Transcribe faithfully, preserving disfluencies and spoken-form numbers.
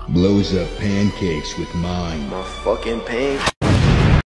Blows up pancakes with mine. My fucking pain.